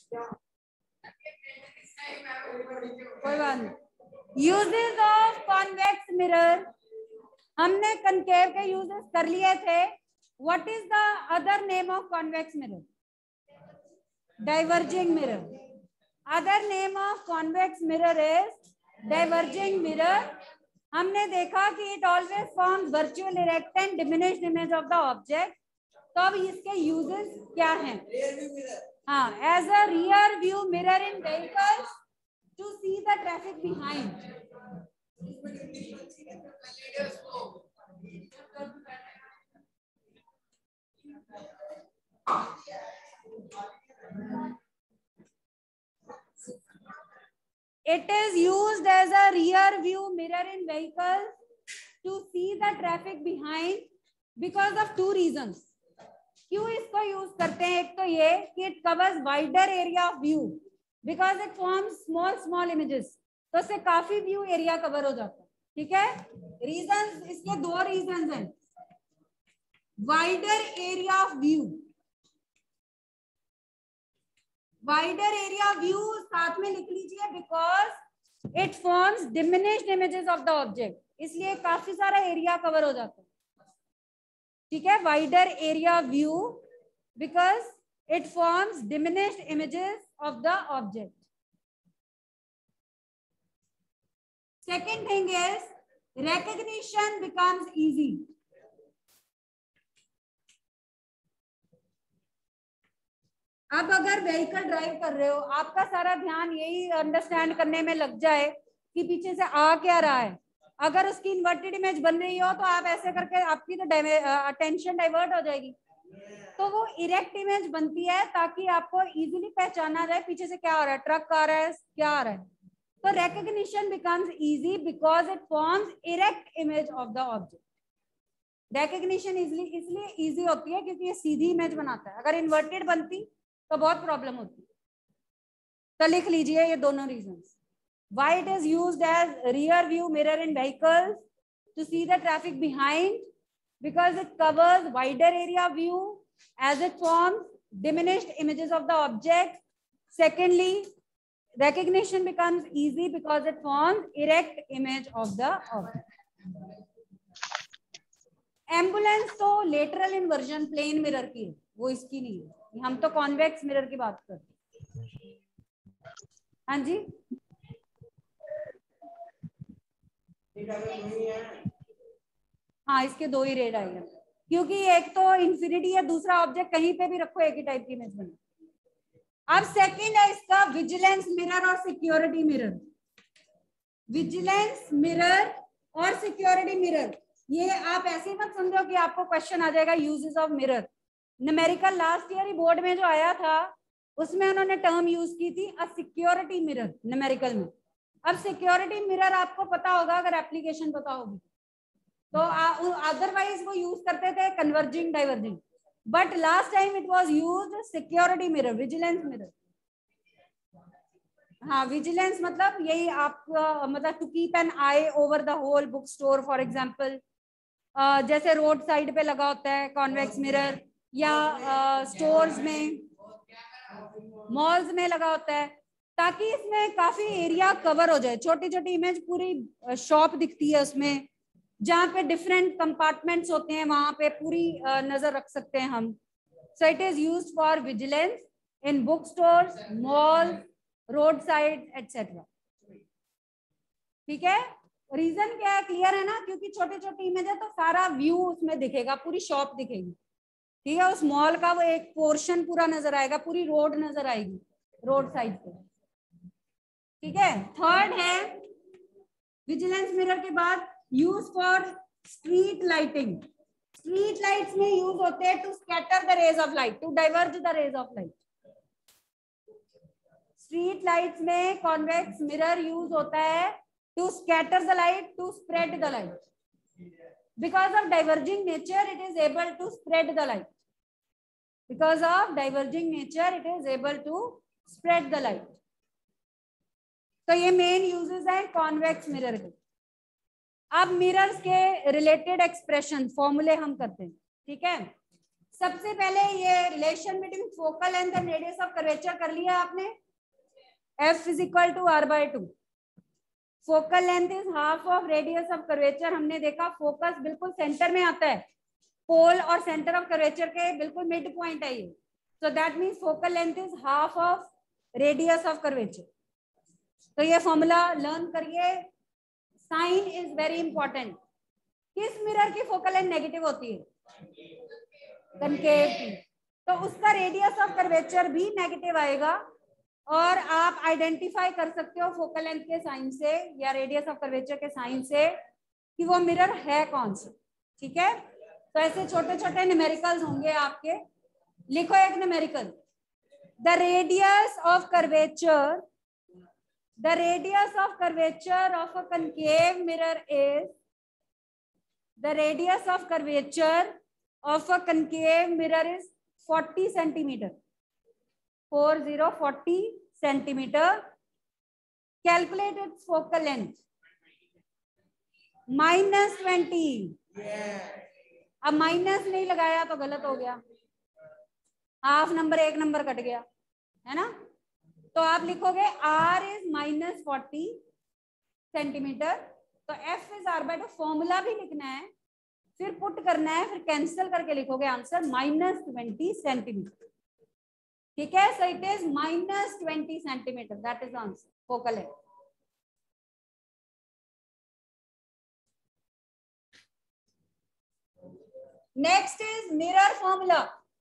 कोई बात नहीं। यूजेस ऑफ कॉन्वेक्स मिरर, हमने कनकेव के यूजेस कर लिए थे। What is the other name of convex mirror? Diverging mirror. Other name of convex mirror is diverging mirror. हमने देखा कि it always forms virtual erect and diminished image of the object. तो अब इसके यूजेस क्या हैं? हाँ, as a rear view mirror in vehicles to see the traffic behind. It is used as a rear view mirror in vehicles to see the traffic behind because of two reasons. क्यों इसको use करते हैं? एक तो ये कि it covers wider area of view because it forms small images, तो इससे काफी व्यू एरिया कवर हो जाता है। ठीक है, रीजन इसके दो रीजन हैं। Wider area of view, wider area view साथ में लिख लीजिए, because it forms diminished images of the object, इसलिए काफी सारा एरिया कवर हो जाता है। ठीक है, wider area view because it forms diminished images of the object. Second thing is recognition becomes easy. अब अगर व्हीकल ड्राइव कर रहे हो, आपका सारा ध्यान यही अंडरस्टैंड करने में लग जाए कि पीछे से आ क्या रहा है। अगर उसकी इन्वर्टेड इमेज बन रही हो तो आप ऐसे करके आपकी तो अटेंशन डाइवर्ट हो जाएगी। तो वो इरेक्ट इमेज बनती है ताकि आपको इजीली पहचाना जाए पीछे से क्या आ रहा है, ट्रक आ रहा है, क्या आ रहा है। तो recognition becomes easy because it forms erect image of the object. Recognition इसलिए easy होती है क्योंकि ये सीधी इमेज बनाता है। अगर इन्वर्टेड बनती तो बहुत प्रॉब्लम होती। तो लिख लीजिए ये दोनों reasons. Why it is used as rear view mirror in vehicles to see the traffic behind, because it covers wider area view as it forms diminished images of the object. Secondly, recognition becomes easy because it forms erect image of the object. Ambulance तो lateral inversion plane mirror की है, वो इसकी नहीं है। हम तो convex mirror की बात करते हैं। हाँ जी, हाँ इसके दो ही रेड आएगा क्योंकि एक तो इंफिनिटी है, दूसरा ऑब्जेक्ट कहीं पे भी रखो एक ही टाइप की इमेज बने। अब सेकंड है इसका विजिलेंस मिरर और सिक्योरिटी मिरर। विजिलेंस मिरर और सिक्योरिटी मिरर, ये आप ऐसे मत समझो कि आपको क्वेश्चन आ जाएगा uses of mirror. Numerical last year board में जो आया था उसमें उन्होंने टर्म यूज की थी अ सिक्योरिटी मिरर न्यूमेरिकल में। अब सिक्योरिटी मिरर आपको पता होगा अगर एप्लीकेशन पता होगी तो, अदरवाइज वो यूज करते थे converging diverging, but last time it was used security mirror, vigilance mirror. हाँ, विजिलेंस मतलब यही आपका मतलब to keep an eye over the whole book store for example, जैसे रोड साइड पे लगा होता है कॉन्वेक्स मिरर, या स्टोर्स में, मॉल्स में लगा होता है, ताकि इसमें काफी एरिया कवर हो जाए। छोटी छोटी इमेज पूरी शॉप दिखती है उसमें, जहाँ पे डिफरेंट कंपार्टमेंट्स होते हैं वहां पे पूरी नजर रख सकते हैं हम। So it is used for vigilance in book stores, mall, road side etcetera. ठीक है, रीजन क्या है, क्लियर है ना? क्योंकि छोटी छोटी इमेज है तो सारा व्यू उसमें दिखेगा, पूरी शॉप दिखेगी। ठीक है, उस मॉल का वो एक पोर्शन पूरा नजर आएगा, पूरी रोड नजर आएगी रोड साइड पे। ठीक है, थर्ड है विजिलेंस मिरर के बाद use for street lighting. Street lights में यूज होते हैं to scatter the rays of light, to diverge the rays of light. Street lights में कॉन्वेक्स मिरर यूज होता है to scatter the light, to spread the light. Because of diverging nature, it is able to spread the light. Because of diverging nature, it is able to spread the light. तो ये main uses है convex mirror के। अब mirrors के related expression फॉर्मूले हम करते हैं। ठीक है, सबसे पहले ये relation between focal length and radius of curvature कर लिया आपने, F is equal to R/2। Focal length is half of radius of curvature. हमने देखा फोकस बिल्कुल सेंटर में आता है, पोल और सेंटर ऑफ कर्वेचर के बिल्कुल मिड पॉइंट है ये, so that means focal length is half of radius of curvature. तो ये फॉर्मूला लर्न करिए, साइन इज वेरी इंपॉर्टेंट। किस मिरर की फोकल लेंथ नेगेटिव होती है? कनकेव की, तो उसका रेडियस ऑफ कर्वेचर भी नेगेटिव आएगा, और आप आइडेंटिफाई कर सकते हो फोकल लेंथ के साइन से या रेडियस ऑफ कर्वेचर के साइन से कि वो मिरर है कौन सा। ठीक है, तो ऐसे छोटे छोटे न्यूमेरिकल्स होंगे आपके। लिखो एक numerical, the radius of curvature, the radius of curvature of a concave mirror is, the radius of curvature of a concave mirror is 40 centimeter, 40 centimeter. Calculate its focal length, -20। अब माइनस नहीं लगाया तो गलत हो गया, हाफ नंबर एक number cut गया है ना। तो आप लिखोगे R इज -40 सेंटीमीटर, तो F इज R/2। फॉर्मूला भी लिखना है, फिर पुट करना है, फिर कैंसिल करके लिखोगे आंसर -20 सेंटीमीटर। ठीक है, so it is -20 centimetre, that is answer focal length. Next is mirror formula.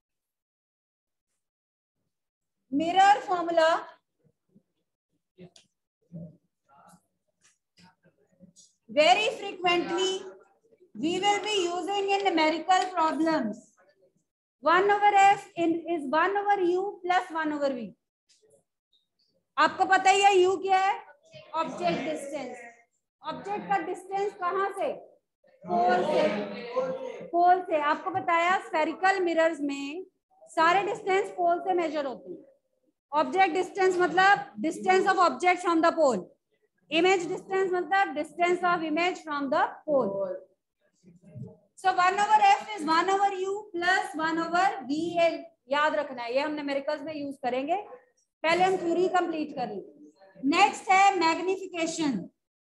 Mirror formula very frequently we will be using in numerical problems. 1/f is 1/u plus 1/v. आपको पता ही है u क्या है? Object distance. Object का distance कहां से? पोल से। पोल से आपको बताया स्फेरिकल मिरर्स में सारे डिस्टेंस पोल से मेजर होते हैं। ऑब्जेक्ट डिस्टेंस मतलब distance of object from the pole, image distance मतलब distance of image from the pole. So 1/f is 1/u plus 1/vl, याद रखना है, ये हम न्यूमेरिकल्स में यूज करेंगे। पहले हम थ्योरी कंप्लीट कर लें। नेक्स्ट है मैग्निफिकेशन।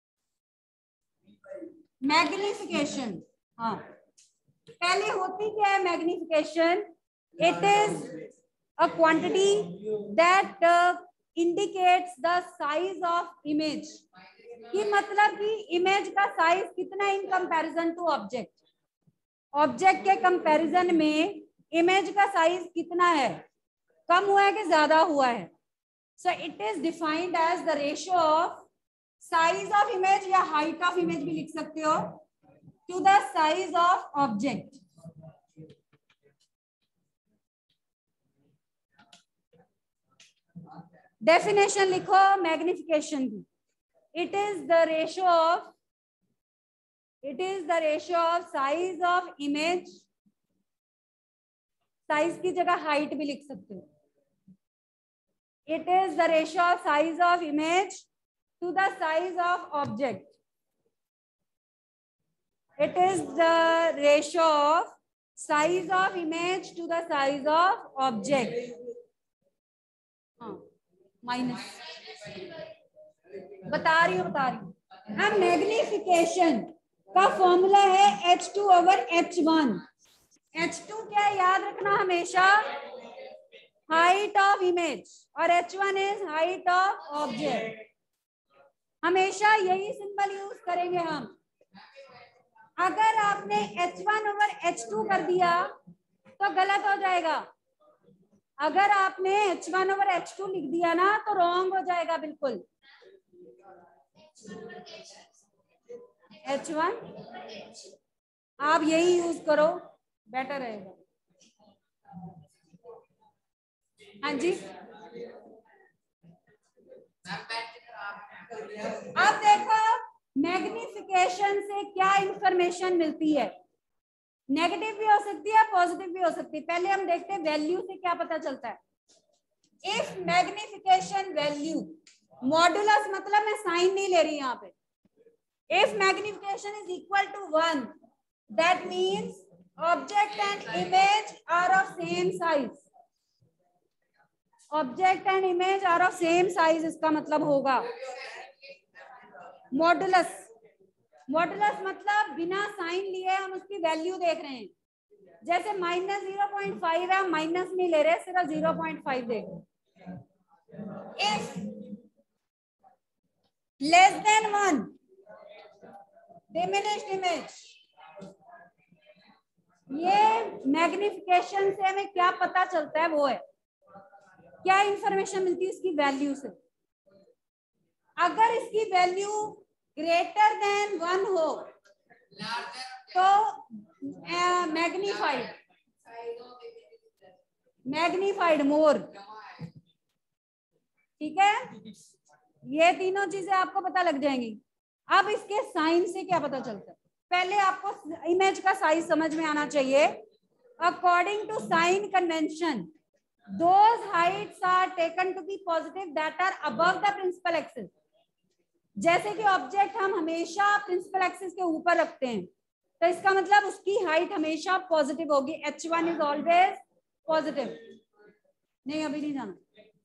मैग्निफिकेशन, हाँ, पहले होती क्या है magnification? It is a quantity that indicates the size of image, कि मतलब कि इमेज का साइज कितना in comparison to object. Object के कंपैरिजन में इमेज का साइज कितना है, कम हुआ है कि ज्यादा हुआ है। So it is defined as the ratio of size of image, या हाइट ऑफ इमेज भी लिख सकते हो, to the size of object. Definition लिखो मैग्निफिकेशन की, it is the ratio of, it is the ratio of size of image, size की जगह height भी लिख सकते हो, it is the ratio of size of image to the size of object, it is the ratio of size of image to the size of object। हाँ, minus बता रही हूँ। अब मैग्निफिकेशन का फॉर्मूला है H2/H1। H2 क्या है याद रखना हमेशा? हाइट ऑफ इमेज, और H1 is height of object. हमेशा यही सिंबल यूज करेंगे हम। अगर आपने H1/H2 कर दिया तो गलत हो जाएगा। अगर आपने H1/H2 लिख दिया ना तो रॉन्ग हो जाएगा बिल्कुल। H1 आप यही यूज करो, बेटर रहेगा। हाँ जी, अब देखो मैग्निफिकेशन से क्या इंफॉर्मेशन मिलती है। नेगेटिव भी हो सकती है, पॉजिटिव भी हो सकती है। पहले हम देखते हैं वैल्यू से क्या पता चलता है। इफ मैग्निफिकेशन वैल्यू, मॉडुलस मतलब मैं साइन नहीं ले रही यहाँ पे, if magnification is equal to 1, that means object and image are of same size, object and image are of same size, इसका मतलब होगा मॉडुलस। मॉडुलस मतलब बिना साइन लिए हम उसकी वैल्यू देख रहे हैं, जैसे -0.5 है, हम माइनस नहीं ले रहे, सिर्फ 0.5 देख रहे हैं। If less than 1 diminished image, ये मैग्निफिकेशन से हमें क्या पता चलता है, वो है क्या इंफॉर्मेशन मिलती है इसकी वैल्यू से। अगर इसकी वैल्यू ग्रेटर देन 1 हो तो मैग्नीफाइड, मैग्नीफाइड मोर, ठीक है। ये तीनों चीजें आपको पता लग जाएंगी। अब इसके साइन से क्या पता चलता है, पहले आपको इमेज का साइज समझ में आना चाहिए। According to sign convention, those heights are taken to be positive that are above the principal axis। जैसे कि ऑब्जेक्ट हम हमेशा प्रिंसिपल एक्सिस के ऊपर रखते हैं, तो इसका मतलब उसकी हाइट हमेशा पॉजिटिव होगी। h1 is always positive. नहीं अभी नहीं जाना,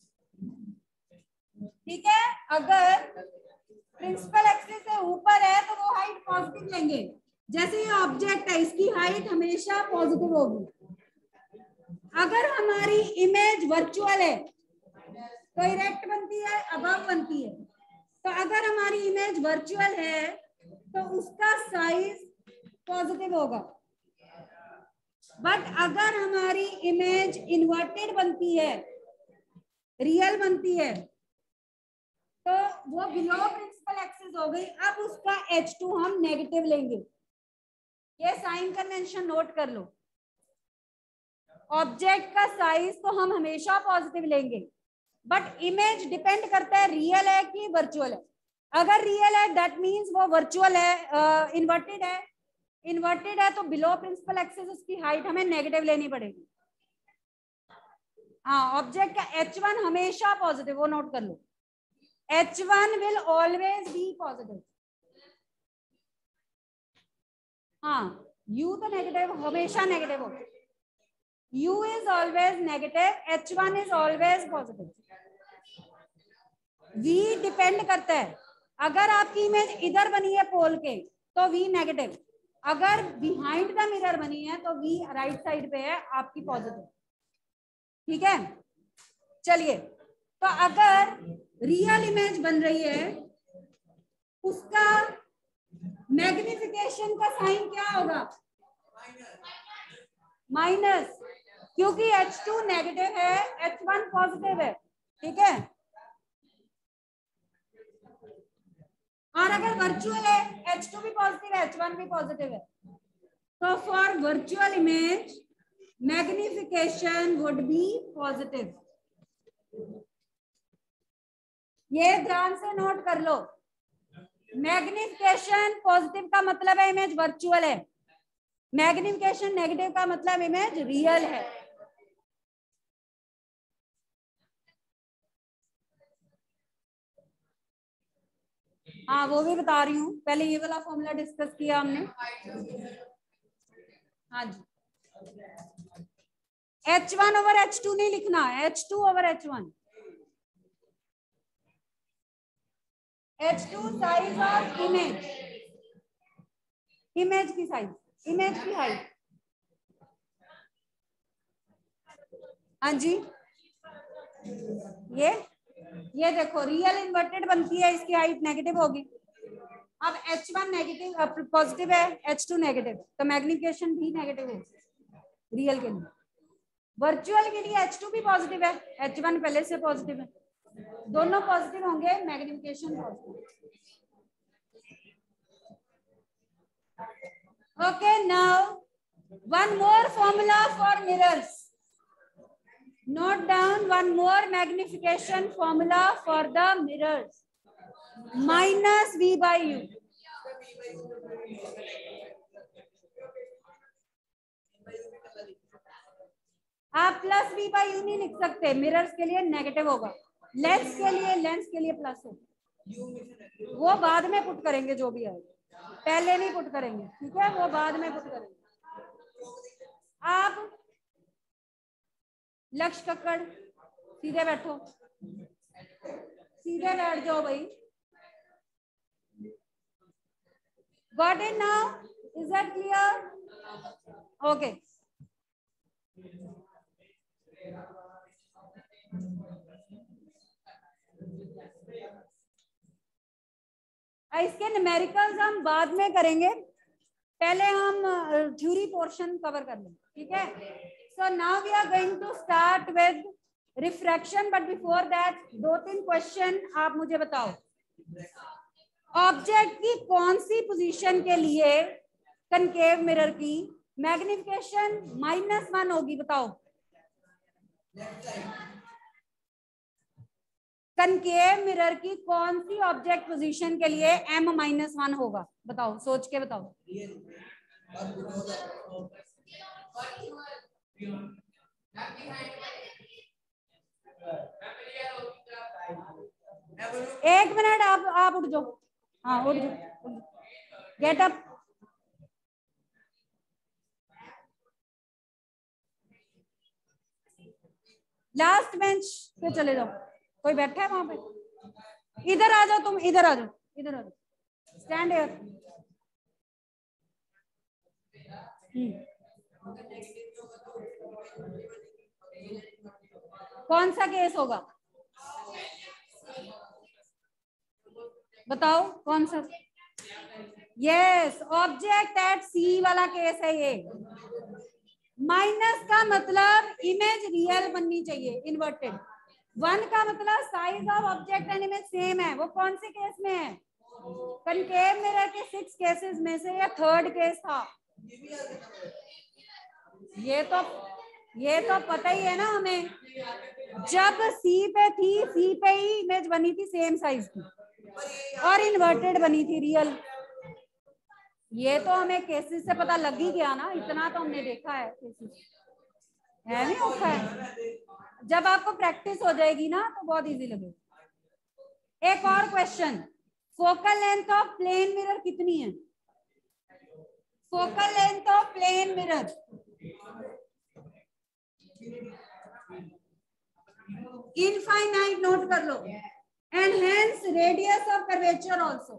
ठीक है। अगर प्रिंसिपल एक्सिस से ऊपर है तो वो हाइट पॉजिटिव लेंगे। जैसे ये ऑब्जेक्ट है, इसकी हाइट हमेशा पॉजिटिव होगी। अगर हमारी इमेज वर्चुअल है तो इरेक्ट बनती है, अबव बनती है। तो अगर हमारी इमेज वर्चुअल है तो उसका साइज पॉजिटिव होगा। बट अगर हमारी इमेज इन्वर्टेड बनती है, रियल बनती है, तो वो बिलो प्रिंसिपल एक्सिस हो गई। अब उसका H2 हम नेगेटिव लेंगे। ये साइन कन्वेंशन नोट कर लो। ऑब्जेक्ट का साइज तो हम हमेशा पॉजिटिव लेंगे, बट इमेज डिपेंड करता है रियल है कि वर्चुअल है। अगर रियल है दैट मींस वो वर्चुअल है, इन्वर्टेड है। इन्वर्टेड है तो बिलो प्रिंसिपल एक्सिस उसकी हाइट हमें नेगेटिव लेनी पड़ेगी। हाँ, ऑब्जेक्ट का H1 हमेशा पॉजिटिव, वो नोट कर लो। H1 will always be positive. हाँ, U तो नेगेटिव, हमेशा नेगेटिव होगा। U is always negative, H1 is always positive। V depend करता है, अगर आपकी इमेज इधर बनी है पोल के तो V नेगेटिव, अगर बिहाइंड द मिरर बनी है तो V राइट साइड पे है आपकी पॉजिटिव, ठीक है। चलिए, तो अगर रियल इमेज बन रही है उसका मैग्निफिकेशन का साइन क्या होगा, माइनस, क्योंकि H2 नेगेटिव है, H1 पॉजिटिव है, ठीक है। और अगर वर्चुअल है, H2 भी पॉजिटिव है, H1 भी पॉजिटिव है, तो for virtual image magnification would be positive. ये ध्यान से नोट कर लो। मैग्निफिकेशन पॉजिटिव का मतलब है इमेज वर्चुअल है, मैग्निफिकेशन नेगेटिव का मतलब इमेज रियल है। हाँ, वो भी बता रही हूँ, पहले ये वाला फॉर्मूला डिस्कस किया हमने। हाँ जी, H1 ओवर H2 नहीं लिखना, H2 over H1। H2 size of image, image की साइज, इमेज की हाइट। हाँ जी, ये देखो रियल इन्वर्टेड बनती है, इसकी हाइट नेगेटिव होगी। अब H1 नेगेटिव पॉजिटिव है, H2 नेगेटिव, तो मैग्निफिकेशन भी नेगेटिव है रियल के लिए। वर्चुअल के लिए H2 भी पॉजिटिव है, H1 पहले से पॉजिटिव है, दोनों पॉजिटिव होंगे, magnification positive. Okay, now one more formula for mirrors. Note down one more magnification formula for the mirrors. Minus V by U. आप प्लस V by U नहीं लिख सकते, मिरर्स के लिए नेगेटिव होगा, लेंस के लिए प्लस होगा। वो बाद में पुट करेंगे, जो भी है पहले नहीं पुट करेंगे, ठीक है, वो बाद में पुट करेंगे। आप लक्ष्य कक्कड़ सीधे बैठो, सीधे बैठ जाओ भाई। Got it now? Is that clear? Okay. इसके न्यूमेरिकल्स हम बाद में करेंगे, पहले हम थ्योरी पोर्शन कवर कर लेंगे, ठीक है। So now we are going to start with refraction, but before that 2-3 question आप मुझे बताओ। ऑब्जेक्ट की कौन सी पोजीशन के लिए कनकेव मिरर की मैग्निफिकेशन -1 होगी, बताओ। कनकेव मिरर की कौन सी ऑब्जेक्ट पोजीशन के लिए M-1 होगा, बताओ, सोच के बताओ। एक मिनट, आप उठ जाओ, हाँ उठ जाओ, गेट अप। लास्ट बेंच पे चले जाओ, कोई बैठा है वहां पे? इधर आ जाओ, तुम इधर आ जाओ, इधर आ जाओ, स्टैंड हियर। कौन सा केस होगा, बताओ कौन सा? यस, ऑब्जेक्ट एट सी वाला केस है ये। माइनस का मतलब इमेज रियल बननी चाहिए, इन्वर्टेड। 1 का मतलब size of object and image same है। वो कौन से केस में है? कनकेव मिरर के 6 केसेस में से ये 3rd केस था। ये तो पता ही है ना हमें, जब सी पे थी, सी पे ही इमेज बनी थी सेम साइज की और इन्वर्टेड बनी थी रियल। ये तो हमें केसेस से पता लग ही गया ना, इतना तो हमने देखा है केसेस, है नहीं होता है। जब आपको प्रैक्टिस हो जाएगी ना तो बहुत इजी लगेगा। एक और question, focal length of plane mirror कितनी है? Focal length of plane mirror infinite, note कर लो, and hence radius of curvature also,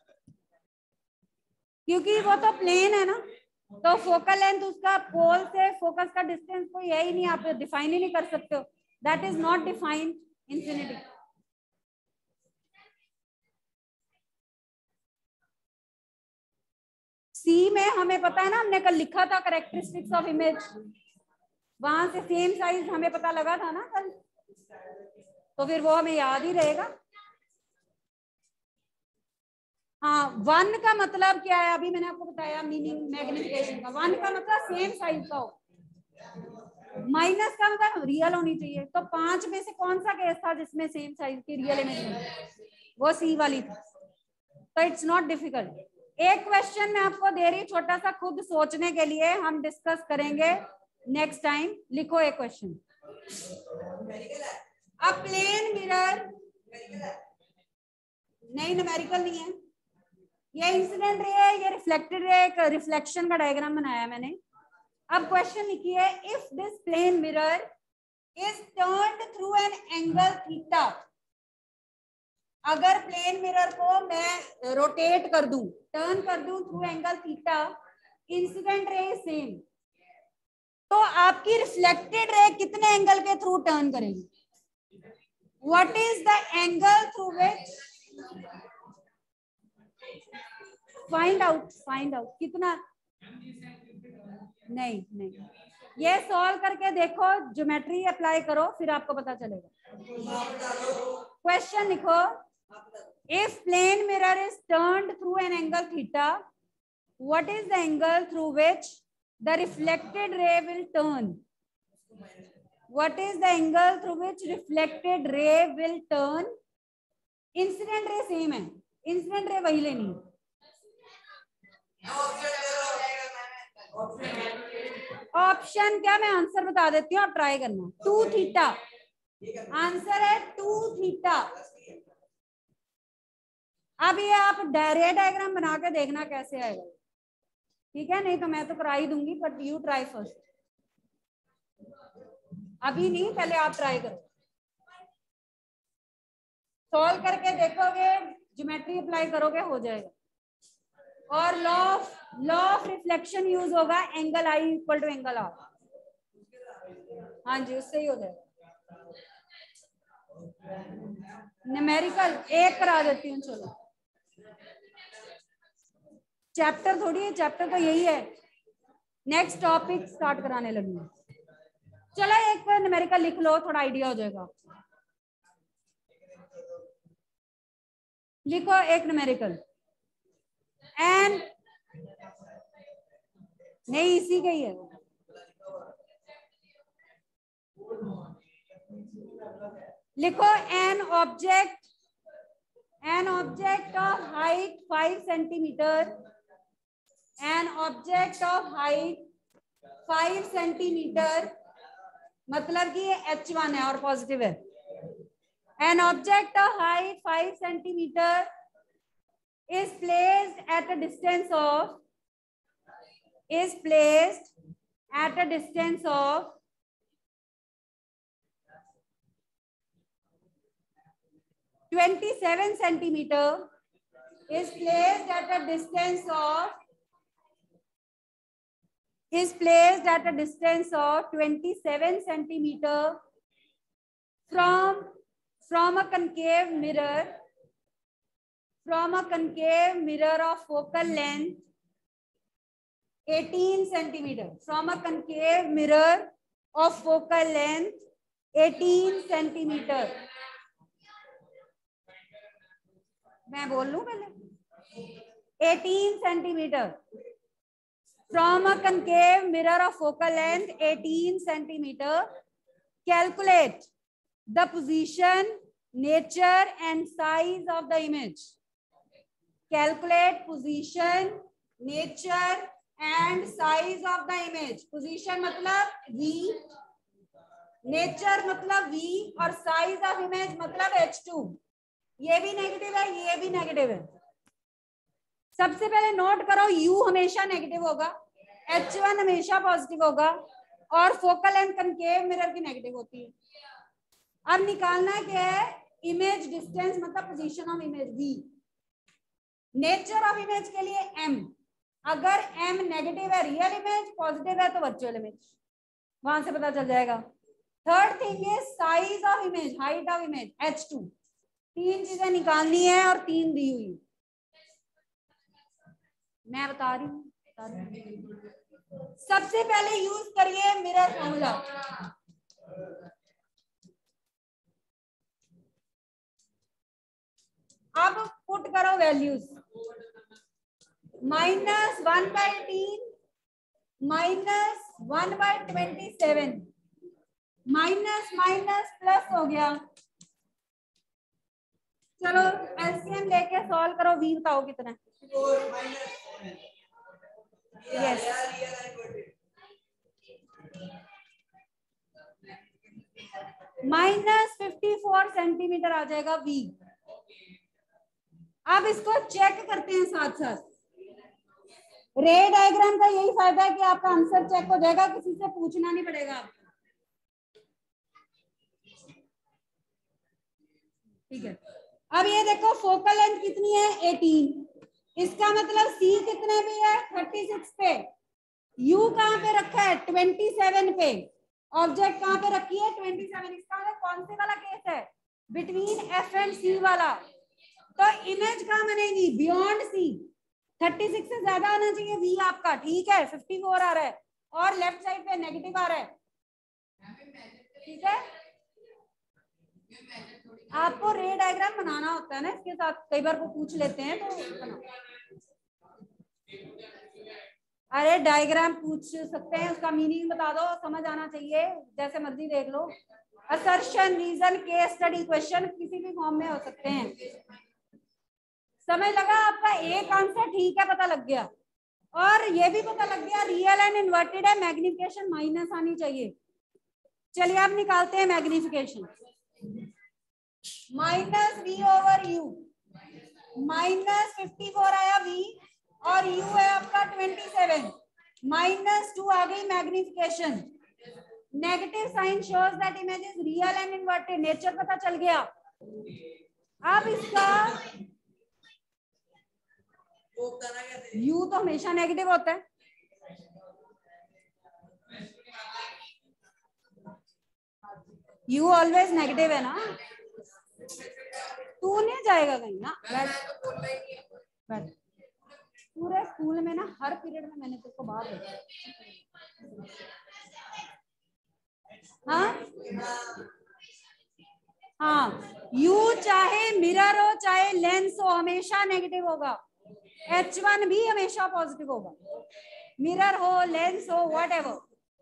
क्योंकि वो तो प्लेन है ना, तो फोकल लेंथ उसका पोल से फोकस का डिस्टेंस कोई है ही नहीं, आप डिफाइन ही नहीं कर सकते हो, that is not defined infinity. C में हमें पता है ना, हमने कल लिखा था कैरेक्टरिस्टिक्स ऑफ इमेज, वहां से सेम साइज हमें पता लगा था ना कल, तो फिर वो हमें याद ही रहेगा। हाँ, 1 का मतलब क्या है, अभी मैंने आपको बताया मीनिंग मैग्निफिकेशन का। 1 का मतलब सेम साइज का हो, माइनस का मतलब रियल होनी चाहिए। तो 5 में से कौन सा केस था जिसमें सेम साइज की रियल इमेज बनी? वो सी वाली थी। तो इट्स नॉट डिफिकल्ट। एक क्वेश्चन मैं आपको दे रही, छोटा सा, खुद सोचने के लिए, हम डिस्कस करेंगे नेक्स्ट टाइम। लिखो एक क्वेश्चन, अ प्लेन मिरर, नहीं न्यूमेरिकल नहीं है, ये इंसिडेंट रे है, ये रिफ्लेक्टेड रे, एक रिफ्लेक्शन का डायग्राम बनाया है मैंने। अब क्वेश्चन लिखिए, if this plane mirror is turned through an angle theta, अगर प्लेन मिरर को मैं रोटेट कर दूं, टर्न कर दूं through angle theta, incident ray same, तो आपकी रिफ्लेक्टेड रे कितने एंगल के थ्रू टर्न करेगी? What is the angle through which, find out कितना? नहीं, ये सॉल्व करके देखो, ज्योमेट्री अप्लाई करो, फिर आपको पता चलेगा। क्वेश्चन लिखो, if plane mirror is turned through an angle theta, what is the angle through which the reflected ray will turn? What is the angle through which reflected ray will turn? Incident ray same है, incident ray वही लेनी है। Option क्या, मैं answer बता देती हूँ, आप ट्राई करना। 2 थीटा, आंसर है 2 थीटा। अब ये आप रे डायग्राम बना के देखना कैसे आएगा, ठीक है? नहीं तो मैं तो करा ही दूंगी, बट यू ट्राई फर्स्ट। अभी नहीं, पहले आप ट्राई करो, सॉल्व करके देखोगे, ज्योमेट्री अप्लाई करोगे, हो जाएगा। और लॉ ऑफ रिफ्लेक्शन यूज होगा, angle I equal to angle R. हाँ जी, उससे ही हो जाएगा। न्यूमेरिकल एक करा देती हूँ, चलो। चैप्टर थोड़ी है, चैप्टर तो यही है, नेक्स्ट टॉपिक स्टार्ट कराने लगी। चलो एक न्यूमेरिकल लिख लो, थोड़ा आइडिया हो जाएगा। लिखो एक न्यूमेरिकल, एन, नहीं इसी का ही है। लिखो an object of height 5 centimetre, an object of height 5 centimetre, मतलब कि ये H1 है और पॉजिटिव है। An object of height 5 centimetre is placed at a distance of 27 centimeter, is placed at a distance of 27 centimeter from a concave mirror of focal length 18 centimeter, from a concave mirror of focal length 18 centimeter। मैं बोल लूं पहले, 18 centimeter from a concave mirror of focal length 18 centimeter, calculate the position, nature and size of the image। Calculate position, nature and size of the image। Position मतलब V, nature मतलब V और size of image मतलब H2। ये भी negative है, ये भी negative है। सबसे पहले नोट करो, U हमेशा नेगेटिव होगा, H1 हमेशा पॉजिटिव होगा और फोकल लेंथ कनकेव मिरर की नेगेटिव होती है। अब निकालना क्या है, इमेज डिस्टेंस मतलब position of image V। Nature of image के लिए M, अगर M नेगेटिव है रियल इमेज, पॉजिटिव है तो वर्चुअल इमेज, वहां से पता चल जाएगा। Third thing is size of image, height of image H2। तीन चीजें निकालनी है और तीन दी हुई, मैं बता रही हूँ। सबसे पहले यूज करिए मिरर फॉर्मूला। अब पुट करो वैल्यूज, -1/18 -1/27, माइनस माइनस प्लस हो गया। चलो एलसीएम लेके सॉल्व करो, V बताओ कितना है। यस, -54 सेंटीमीटर आ जाएगा V। अब इसको चेक करते हैं साथ साथ। रे डायग्राम का यही फायदा है कि आपका आंसर चेक हो जाएगा, किसी से पूछना नहीं पड़ेगा। ठीक है, अब ये देखो फोकल लेंथ कितनी है 18, इसका मतलब C कितने पे है 36 पे, U कहाँ पे रखा है 27 पे, ऑब्जेक्ट कहाँ पे रखी है 27। इसका मतलब कौन से वाला केस है, बिटवीन F एंड C वाला। तो इमेज कहाँ बनेगी बियॉन्ड C, 36 से ज्यादा आना चाहिए V आपका। ठीक है, 54 आ रहा है और लेफ्ट साइड पे नेगेटिव आ रहा है। ठीक है, आपको रे डायग्राम बनाना होता है ना इसके साथ, कई बार वो पूछ लेते हैं तो अरे डायग्राम पूछ सकते हैं, उसका मीनिंग बता दो, समझ आना चाहिए, जैसे मर्जी देख लो। Assertion, reason, case study, question किसी भी फॉर्म में हो सकते हैं। समझ लगा आपका, एक आंसर ठीक है पता लग गया, और ये भी पता लग गया रियल एंड इन्वर्टेड है, मैग्निफिकेशन माइनस आनी चाहिए। चलिए आप निकालते हैं मैग्निफिकेशन। -V/U, -54 आया V और U है आपका 27, -2 आ गई magnification. Negative sign shows that image is real and inverted, nature पता चल गया। अब इसका यू तो हमेशा नेगेटिव होता है, यू ऑलवेज नेगेटिव है ना, तू नहीं जाएगा कहीं ना। बैठ पूरे स्कूल में ना हर पीरियड में मैंने तेरे को बात है। हाँ यू चाहे मिरर हो चाहे लेंस हो हमेशा नेगेटिव होगा, H1 भी हमेशा पॉजिटिव होगा, मिरर हो लेंस हो व्हाटएवर।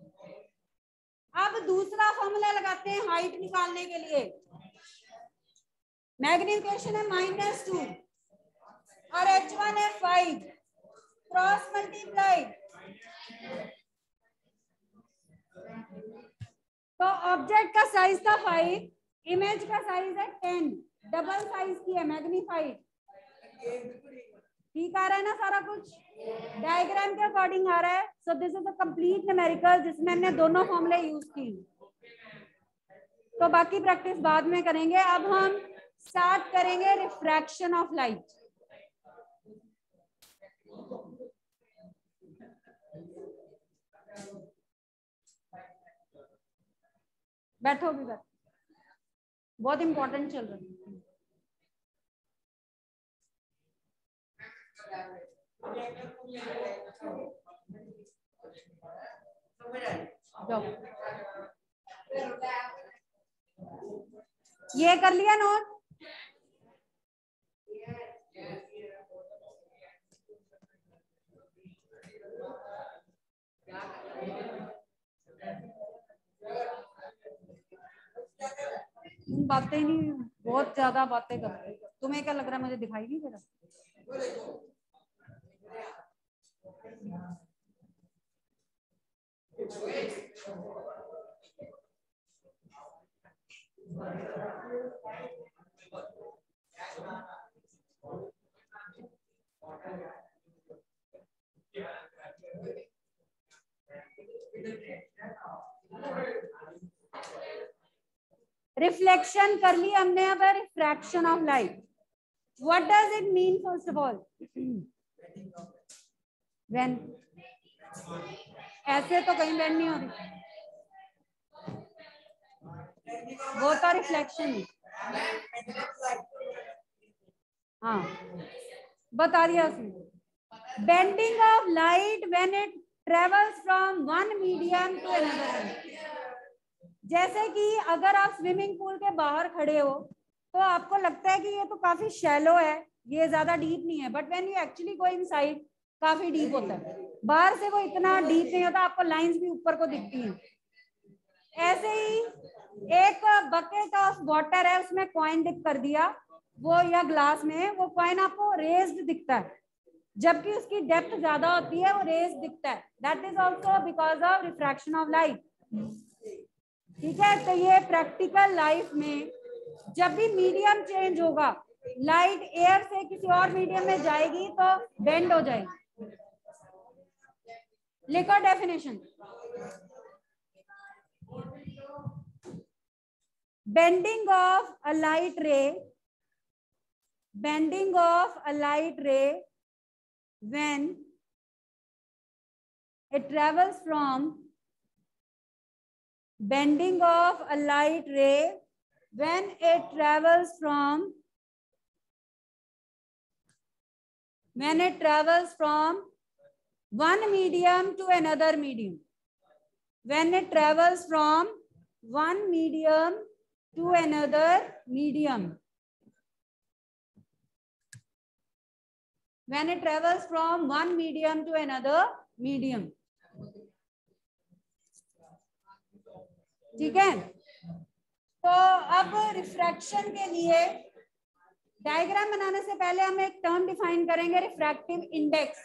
अब दूसरा फॉर्मूला लगाते हैं हाइट निकालने के लिए। मैग्निफिकेशन है -2 और H1 है 5, क्रॉस मल्टीप्लाइड, तो ऑब्जेक्ट का साइज था 5, इमेज का साइज है 10, डबल साइज की है, मैग्नीफाइड। ठीक आ रहा है ना सारा कुछ, डायग्राम के अकॉर्डिंग आ रहा है। So this is a complete numerical जिसमें हमने दोनों फॉर्मूले यूज किए, तो बाकी प्रैक्टिस बाद में करेंगे। अब हम स्टार्ट करेंगे रिफ्रैक्शन ऑफ लाइट। बैठो भी बैठो, बहुत इंपॉर्टेंट चल रहा है। ये कर लिया नोट? बातें नहीं, बहुत ज्यादा बातें कर रहे हो। तुम्हें क्या लग रहा है मुझे दिखाई नहीं दे रहा? रिफ्लेक्शन कर ली हमने, अब refraction of light. What does it mean first of all? When, ऐसे तो कहीं बेंड नहीं हो रही, वो तो रिफ्लेक्शन है। हाँ बता दिया उसने। Bending of light when it travels from one medium to another. जैसे कि अगर आप स्विमिंग पूल के बाहर खड़े हो तो आपको लगता है कि ये तो काफी शैलो है, ये ज्यादा डीप नहीं है, but when you actually go inside काफी डीप होता है। बाहर से वो इतना डीप नहीं होता, आपको लाइंस भी ऊपर को दिखती हैं। ऐसे ही एक बकेट ऑफ वाटर है, उसमें कॉइन डिप कर दिया वो, या ग्लास में, वो कॉइन आपको रेज्ड दिखता है, जबकि उसकी डेप्थ ज्यादा होती है, वो रेज्ड दिखता है। That is also because of refraction of light. ठीक है, तो ये प्रैक्टिकल लाइफ में जब भी मीडियम चेंज होगा, लाइट एयर से किसी और मीडियम में जाएगी तो बेंड हो जाएगी। लिखो definition. Bending of a light ray, bending of a light ray when it travels from, bending of a light ray when it travels from, when it travels from one medium to another medium, when it travels from one medium to another medium, when it travels from one medium to another medium। ठीक है, तो अब refraction के लिए diagram बनाने से पहले हम एक टर्म डिफाइन करेंगे, रिफ्रैक्टिव इंडेक्स।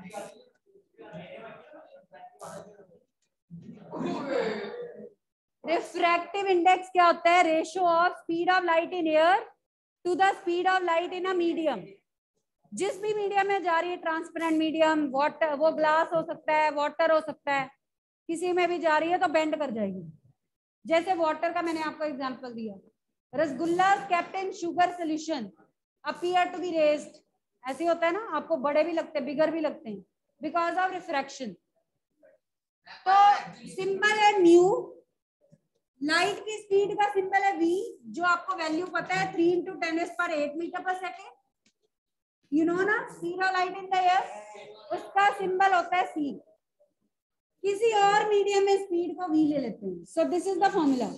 रिफ्रैक्टिव इंडेक्स क्या होता है? Ratio of speed of light in air to the speed of light in a medium. जिस भी मीडियम में जा रही है, ट्रांसपेरेंट मीडियम, वाटर, वो ग्लास हो सकता है, वाटर हो सकता है, किसी में भी जा रही है तो बेंड कर जाएगी। जैसे वाटर का मैंने आपको एग्जांपल दिया, rasgulla kept in sugar solution appear to be raised, ऐसे होता है ना, आपको बड़े भी लगते हैं, बिगर भी लगते हैं, बिकॉज ऑफ रिफ्रैक्शन। तो सिंबल है म्यू, लाइट की स्पीड का सिंबल है v, जो आपको वैल्यू पता है 3 × 10⁸ मीटर पर सेकेंड, यू नो ना, speed of light in the air, उसका सिंबल होता है c। किसी और मीडियम में स्पीड को v ले लेते हैं, so this is the formula.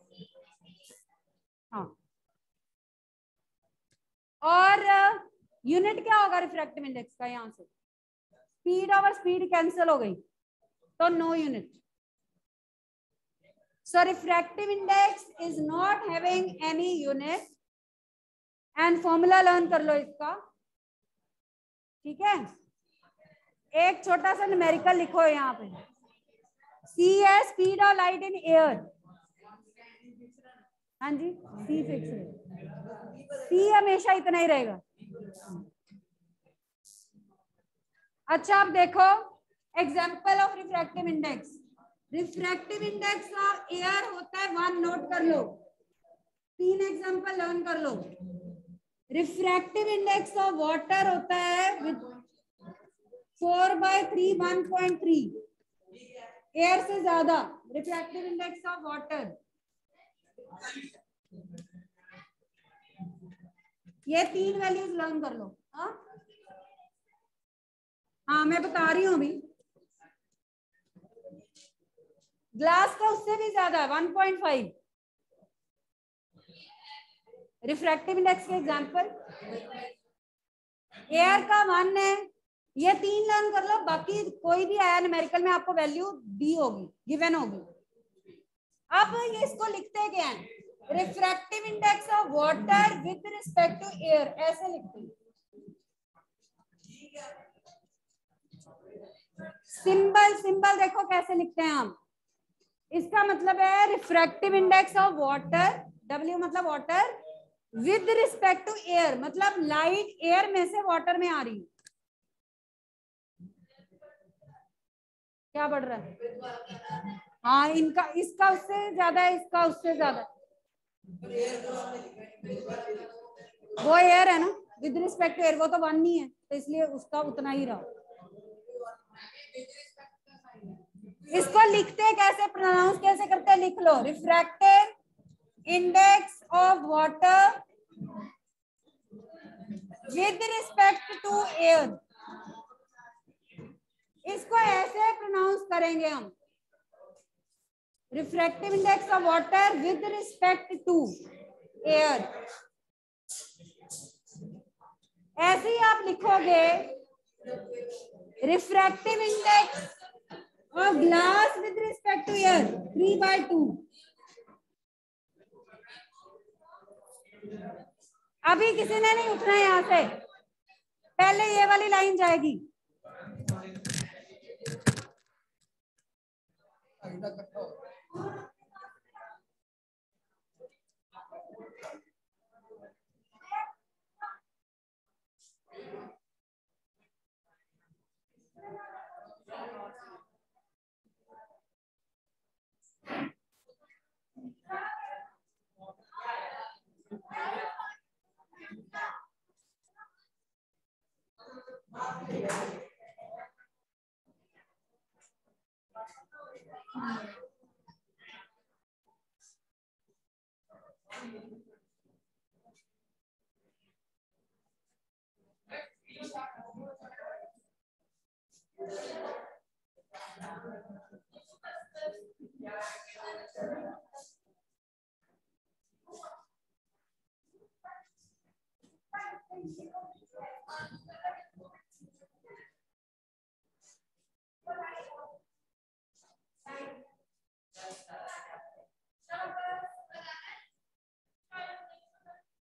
हाँ, और यूनिट क्या होगा रिफ्रैक्टिव इंडेक्स का? यहां से स्पीड और स्पीड कैंसिल हो गई, तो no unit. So refractive index is not having any unit and formula learn कर लो इसका, ठीक है? एक छोटा सा न्यूमेरिकल लिखो यहाँ पे, c है speed of light in air, हाँ जी, c फिक्स है, c हमेशा इतना ही रहेगा। अच्छा, आप देखो example of refractive index. Refractive index of air होता है 1, नोट कर लो, 3 एग्जाम्पल लर्न कर लो। रिफ्रैक्टिव इंडेक्स ऑफ वाटर होता है विद 4/3 1.3, एयर से ज्यादा रिफ्रैक्टिव इंडेक्स ऑफ वाटर। ये 3 वैल्यूज लर्न कर लो। हाँ मैं बता रही हूँ अभी, ग्लास का उससे भी ज्यादा है 1.5 रिफ्रैक्टिव इंडेक्स के एग्जांपल, एयर का 1 है, ये 3 लर्न कर लो, बाकी कोई भी आया न्यूमेरिकल में आपको वैल्यू दी होगी, गिवन होगी। अब ये इसको लिखते क्या है? Refractive index of water with respect to air, ऐसे लिखते हैं। सिंबल देखो कैसे लिखते हैं हम, इसका मतलब है refractive index of water, W मतलब water, with respect to air मतलब लाइट एयर में से वाटर में आ रही है। क्या बढ़ रहा है? हाँ, इनका, इसका उससे ज्यादा है, इसका उससे ज्यादा, वो एयर है ना, विद रिस्पेक्ट टू एयर, वो तो 1 नहीं है, तो इसलिए उसका उतना ही रहा। इसको लिखते कैसे, प्रोनाउंस कैसे करते हैं, लिख लो, refractive index of water with respect to air, इसको ऐसे प्रोनाउंस करेंगे हम, refractive index of water with respect to air. ऐसे ही आप लिखोगे refractive index of glass with respect to air 3/2। अभी किसी ने नहीं उठना है यहां से, पहले ये वाली लाइन जाएगी।